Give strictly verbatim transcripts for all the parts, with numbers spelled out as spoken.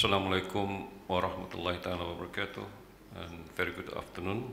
Assalamualaikum warahmatullahi ta'ala wabarakatuh, and very good afternoon.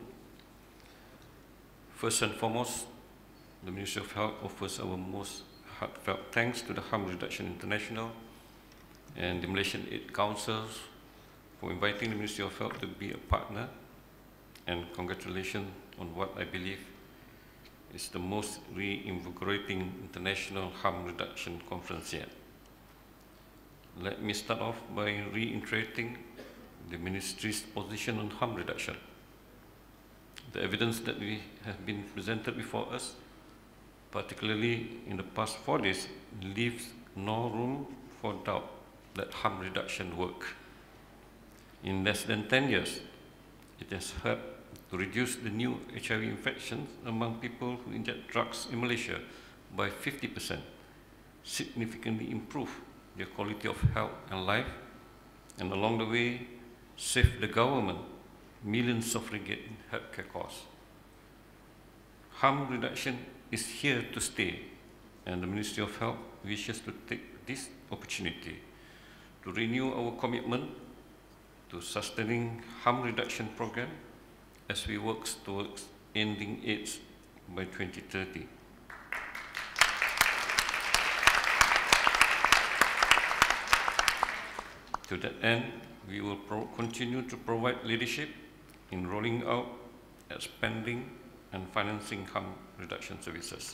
First and foremost, the Ministry of Health offers our most heartfelt thanks to the Harm Reduction International and the Malaysian Aid Council for inviting the Ministry of Health to be a partner, and congratulations on what I believe is the most reinvigorating international harm reduction conference yet. Let me start off by reiterating the Ministry's position on harm reduction. The evidence that we have been presented before us, particularly in the past four days, leaves no room for doubt that harm reduction works. In less than ten years, it has helped to reduce the new H I V infections among people who inject drugs in Malaysia by fifty percent, significantly improve their quality of health and life, and along the way, save the government millions of ringgit in healthcare costs. Harm reduction is here to stay, and the Ministry of Health wishes to take this opportunity to renew our commitment to sustaining harm reduction program as we work towards ending AIDS by twenty thirty. To that end, we will pro continue to provide leadership in rolling out, expanding, and financing harm reduction services.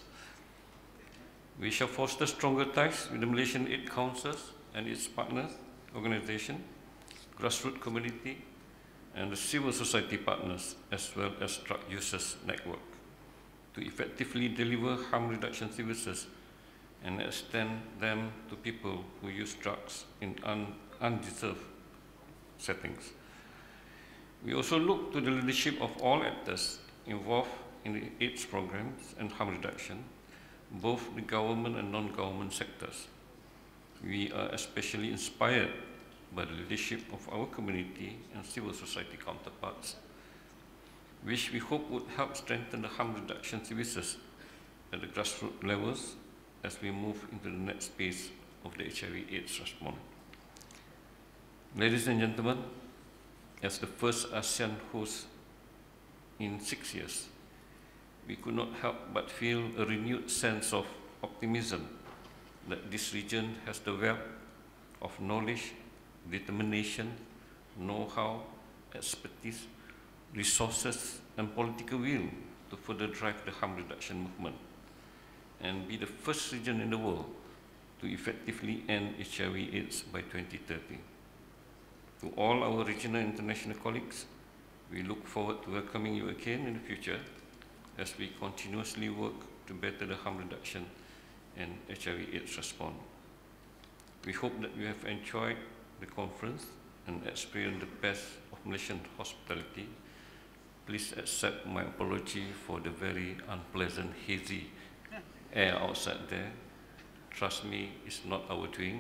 We shall foster stronger ties with the Malaysian Aid Councils and its partners, organizations, grassroots community, and the civil society partners, as well as drug users network, to effectively deliver harm reduction services and extend them to people who use drugs in un undeserved settings. We also look to the leadership of all actors involved in the AIDS programs and harm reduction, both the government and non-government sectors. We are especially inspired by the leadership of our community and civil society counterparts, which we hope would help strengthen the harm reduction services at the grassroots levels as we move into the next phase of the H I V AIDS response. Ladies and gentlemen, as the first ASEAN host in six years, we could not help but feel a renewed sense of optimism that this region has the wealth of knowledge, determination, know-how, expertise, resources, and political will to further drive the harm reduction movement and be the first region in the world to effectively end H I V AIDS by twenty thirty. To all our regional and international colleagues, we look forward to welcoming you again in the future as we continuously work to better the harm reduction and H I V AIDS response. We hope that you have enjoyed the conference and experienced the best of Malaysian hospitality. Please accept my apology for the very unpleasant, hazy air outside there. Trust me, it's not our doing.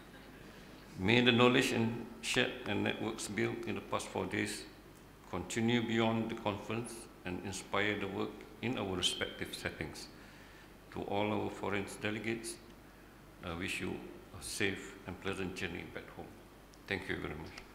May the knowledge and shared and networks built in the past four days continue beyond the conference and inspire the work in our respective settings. To all our foreign delegates, I wish you a safe and pleasant journey back home. Thank you very much.